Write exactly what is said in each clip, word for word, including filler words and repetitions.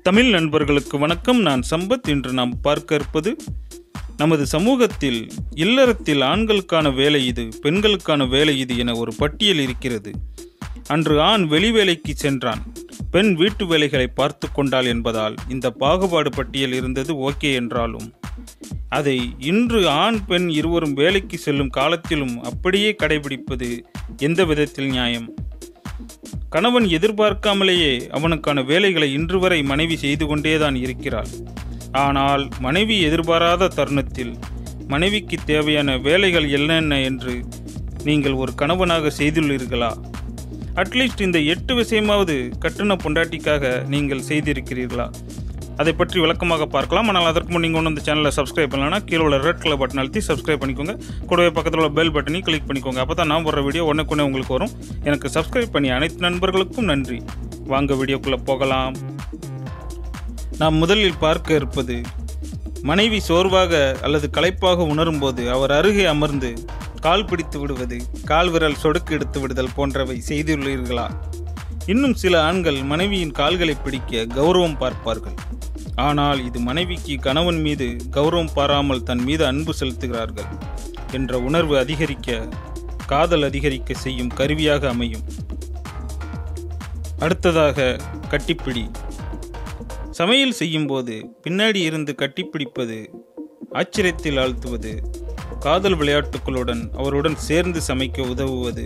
தமிழ் நண்பர்களுக்கு வணக்கம். நான் சம்பத். இன்று நாம் பார்க்க இருப்பது நமது சமூகத்தில் இல்லறத்தில் ஆண்களுக்கான வேலை இது, பெண்களுக்கான வேலை இது என ஒரு பட்டியல் இருக்கிறது. அன்று ஆண் வெளி வேலைக்கு சென்றான், பெண் வீட்டு வேலைகளை பார்த்து கொண்டாள் என்பதால் இந்த பாகுபாடு பட்டியல் இருந்தது. ஓகே என்றாலும் அதை இன்று ஆண் பெண் இருவரும் வேலைக்கு செல்லும் காலத்திலும் அப்படியே கடைபிடிப்பது எந்த விதத்தில் நியாயம்? கணவன் எதிர்பார்க்காமலேயே அவனுக்கான வேலைகளை இன்று வரை மனைவி செய்து கொண்டேதான் இருக்கிறாள். ஆனால் மனைவி எதிர்பாராத தருணத்தில் மனைவிக்கு தேவையான வேலைகள் என்னென்ன என்று நீங்கள் ஒரு கணவனாக செய்துள்ளீர்களா? அட்லீஸ்ட் இந்த எட்டு விஷயமாவது கட்டுன பொண்டாட்டிக்காக நீங்கள் செய்திருக்கிறீர்களா? அதை பற்றி விளக்கமாக பார்க்கலாம். ஆனால் அதற்கு முன் நீங்கள் ஒன்று இந்த சேனலை சப்ஸ்கிரைப் பண்ணலன்னா கீழே உள்ள ரெட் கலர் பட்டன் அழுத்தி சப்ஸ்கிரைப் பண்ணிக்கோங்க. கூடவே பக்கத்தில் உள்ள பெல் பட்டனையும் கிளிக் பண்ணிக்கோங்க. அப்போ தான் நான் போடுற வீடியோ ஒன்றுக்குன்னே உங்களுக்கு வரும். எனக்கு சப்ஸ்கிரைப் பண்ணி அனைத்து நண்பர்களுக்கும் நன்றி. வாங்க வீடியோக்குள்ளே போகலாம். நாம் முதலில் பார்க்க இருப்பது, மனைவி சோர்வாக அல்லது களைப்பாக உணரும் போது அவர் அருகே அமர்ந்து கால் பிடித்து விடுவது, கால் விரல் சொடுக்கு எடுத்து விடுதல் போன்றவை செய்துள்ளீர்களா? இன்னும் சில ஆண்கள் மனைவியின் கால்களை பிடிக்க கௌரவம் பார்ப்பார்கள். ஆனால் இது மனைவிக்கு கணவன் மீது கௌரவம் பாராமல் தன் மீது அன்பு செலுத்துகிறார்கள் என்ற உணர்வு அதிகரிக்க, காதல் அதிகரிக்க செய்யும் கருவியாக அமையும். அடுத்ததாக கட்டிப்பிடி. சமையல் செய்யும் போது பின்னாடி இருந்து கட்டிப்பிடிப்பது, ஆச்சரியத்தில் ஆழ்த்துவது, காதல் விளையாட்டுகளுடன் அவருடன் சேர்ந்து சமைக்க உதவுவது.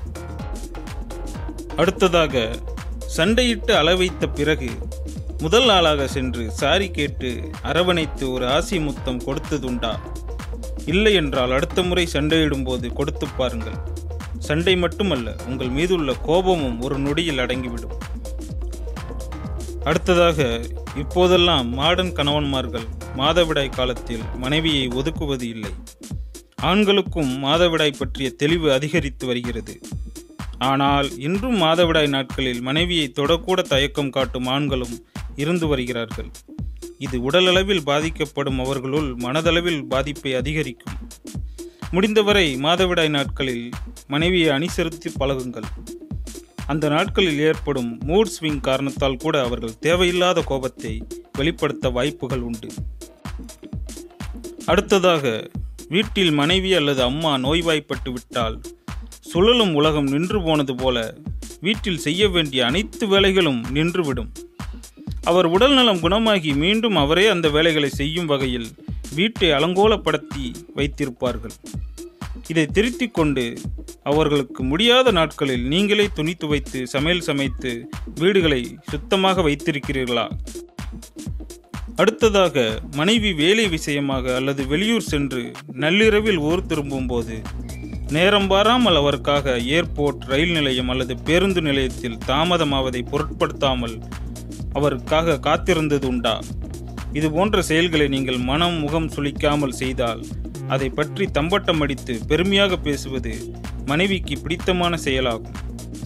அடுத்ததாக சண்டையிட்டு அளவைத்த பிறகு முதல் ஆளாக சென்று சாரி கேட்டு அரவணைத்து ஒரு ஆசி முத்தம் கொடுத்ததுண்டா? இல்லை என்றால் அடுத்த முறை சண்டையிடும் போது கொடுத்து பாருங்கள். சண்டை மட்டுமல்ல, உங்கள் மீதுள்ள கோபமும் ஒரு நொடியில் அடங்கிவிடும். அடுத்ததாக, இப்போதெல்லாம் மாடர்ன் கணவன்மார்கள் மாதவிடாய் காலத்தில் மனைவியை ஒதுக்குவது இல்லை. ஆண்களுக்கும் மாதவிடாய் பற்றிய தெளிவு அதிகரித்து வருகிறது. ஆனால் இன்றும் மாதவிடாய் நாட்களில் மனைவியை தொடக்கூட தயக்கம் காட்டும் ஆண்களும் இருந்து வருகிறார்கள். இது உடலளவில் பாதிக்கப்படும் அவர்களுள் மனதளவில் பாதிப்பை அதிகரிக்கும். முடிந்தவரை மாதவிடாய் நாட்களில் மனைவியை அனுசரித்து பழகுங்கள். அந்த நாட்களில் ஏற்படும் மூட் ஸ்விங் காரணத்தால் கூட அவர்கள் தேவையில்லாத கோபத்தை வெளிப்படுத்த வாய்ப்புகள் உண்டு. அடுத்ததாக, வீட்டில் மனைவி அல்லது அம்மா நோய்வாய்ப்பட்டு விட்டால் சுழலும் உலகம் நின்று போனது போல வீட்டில் செய்ய வேண்டிய அனைத்து வேலைகளும் நின்றுவிடும். அவர் உடல்நலம் குணமாகி மீண்டும் அவரே அந்த வேலைகளை செய்யும் வகையில் வீட்டை அலங்கோலப்படுத்தி வைத்திருப்பார்கள். இதை திருத்திக் கொண்டு அவர்களுக்கு முடியாத நாட்களில் நீங்களே துணி துவைத்து சமையல் சமைத்து வீடுகளை சுத்தமாக வைத்திருக்கிறீர்களா? அடுத்ததாக, மனைவி வேலை விஷயமாக அல்லது வெளியூர் சென்று நள்ளிரவில் ஊர் திரும்பும் போது நேரம் பாராமல் அவருக்காக ஏர்போர்ட், ரயில் நிலையம் அல்லது பேருந்து நிலையத்தில் தாமதமாவதை பொருட்படுத்தாமல் அவருக்காக காத்திருந்தது உண்டா? இது போன்ற செயல்களை நீங்கள் மனம் முகம் சுளிக்காமல் செய்தால் அதை பற்றி தம்பட்டம் அடித்து பெருமையாக பேசுவது மனைவிக்கு பிடித்தமான செயலாகும்.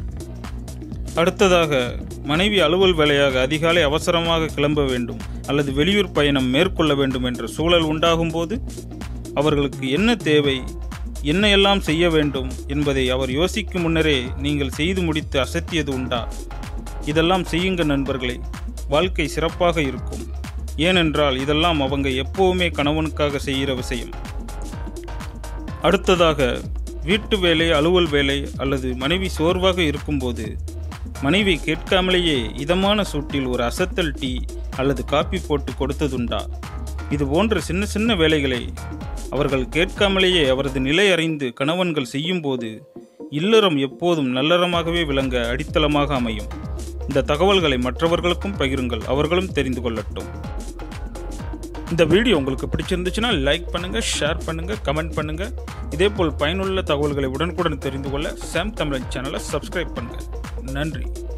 அடுத்ததாக, மனைவி அலுவல் வேலையாக அதிகாலை அவசரமாக கிளம்ப வேண்டும் அல்லது வெளியூர் பயணம் மேற்கொள்ள வேண்டும் என்ற சூழல் உண்டாகும் போது அவர்களுக்கு என்ன தேவை, என்ன எல்லாம் செய்ய வேண்டும் என்பதை அவர் யோசிக்கும் முன்னரே நீங்கள் செய்து முடித்து அசத்தியது உண்டா? இதெல்லாம் செய்யுங்க நண்பர்களே, வாழ்க்கை சிறப்பாக இருக்கும். ஏனென்றால் இதெல்லாம் அவங்க எப்பவுமே கணவனுக்காக செய்கிற விஷயம். அடுத்ததாக, வீட்டு வேலை, அலுவல் வேலை அல்லது மனைவி சோர்வாக இருக்கும்போது மனைவி கேட்காமலேயே இதமான சூட்டில் ஒரு அசத்தல் டீ அல்லது காப்பி போட்டு கொடுத்ததுண்டா? இது போன்ற சின்ன சின்ன வேலைகளை அவர்கள் கேட்காமலேயே அவரது நிலை அறிந்து கணவன்கள் செய்யும் போது இல்லறம் எப்போதும் நல்லறமாகவே விளங்க அடித்தளமாக அமையும். இந்த தகவல்களை மற்றவர்களுக்கும் பகிருங்கள், அவர்களும் தெரிந்து கொள்ளட்டும். இந்த வீடியோ உங்களுக்கு பிடிச்சிருந்துச்சுன்னா லைக் பண்ணுங்க, ஷேர் பண்ணுங்க, கமெண்ட் பண்ணுங்க. இதேபோல் பயனுள்ள தகவல்களை உடனுக்குடன் தெரிந்து கொள்ள சாம் தமிழ் சேனலை சப்ஸ்கிரைப் பண்ணுங்க. நன்றி.